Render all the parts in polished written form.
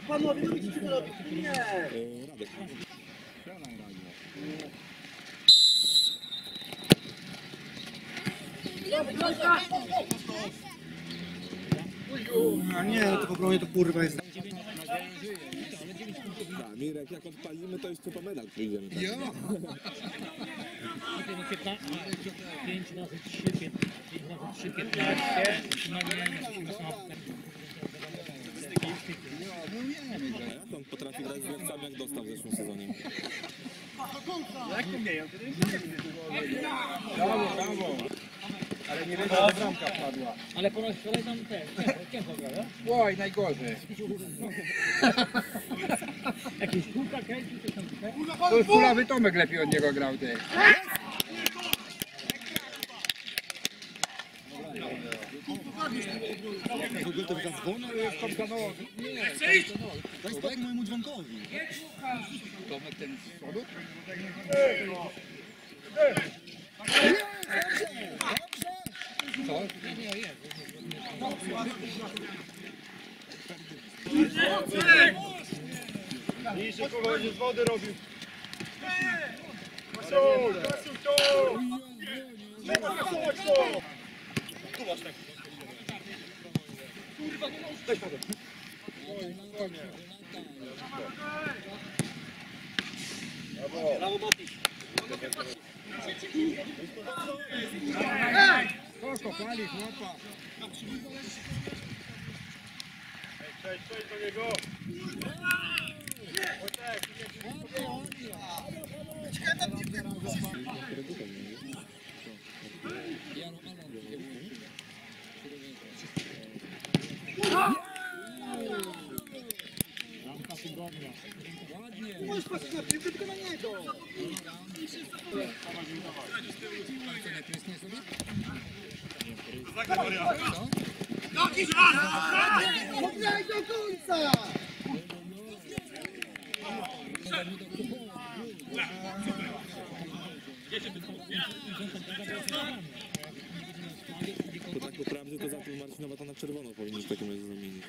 panowie, no widzicie co robić? Nie! Radek. A nie, to w obronie to kurwa jest. Mirek, jak odpalimy, to jeszcze po medal przyjdziemy. Tak? Ja! 5 razy 3, 5 razy 3, 15. Jak on potrafi grać z lekcami, jak dostał w zeszłym sezonie? Jak to nie, Brawo! Ale nie wiem, że bramka padła. Ale po raz wczoraj tam ciężko gra, Oj, najgorzej. jakieś kółka, kręci, coś tam. To już kulawy Tomek lepiej od niego grał ty. W ogóle to taka dzwona, ale jest tam kanowa. Nie, daj spokój mojemu dzwonkowi. Tomek ten z przodu? Co? Niższy kogo będzie z wody robił. Kasuj to! Trzeba kasować to! Tu masz tak. Kurwa, nie możesz. Daj wodę. Brawo Mati. Kogo pali chłopa? Cześć do niego. Możesz patrzeć na piłkę, tylko na niego. Nie trysnie sobie? Odgraj do końca! To tak naprawdę to za to Marcinowa to na czerwono powinien w takim razie zamienić.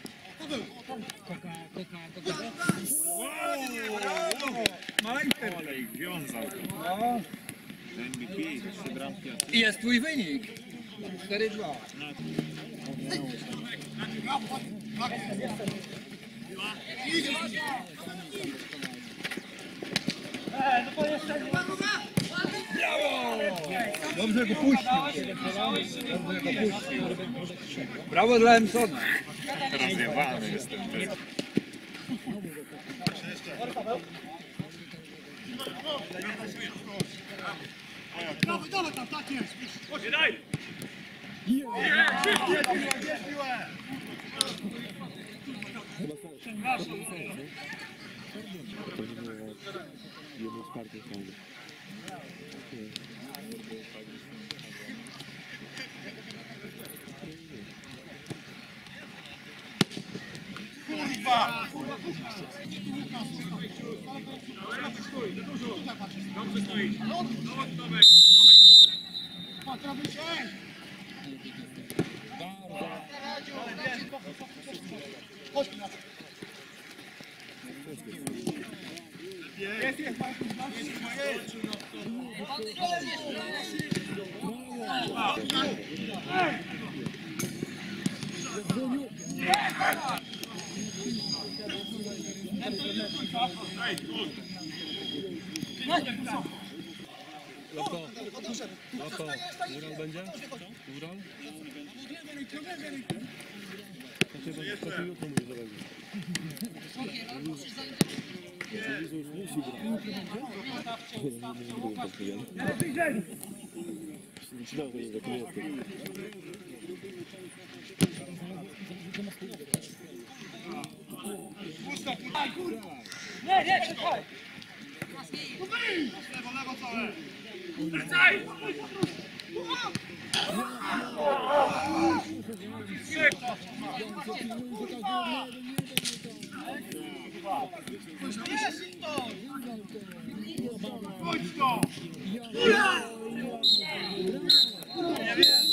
Majster! Ale ich wiązał. No. MVP, 3 bramki. I jest twój wynik. 4-2. Dobrze go puścił. Brawo dla Emsona. Rozjebany jestem. Dawaj tam, tak jest! Daj! Jedno wsparcie sądu. Kurwa! Dobrze stoisz. Tomek. Patramy się! Chodź na to. Jest, Loto, Ural będzie? Ural? To się jutro mówi, że będzie. Już musi grać. Nie przydało się do klientów. nie, czekaj! Lewo całe! Chodź to!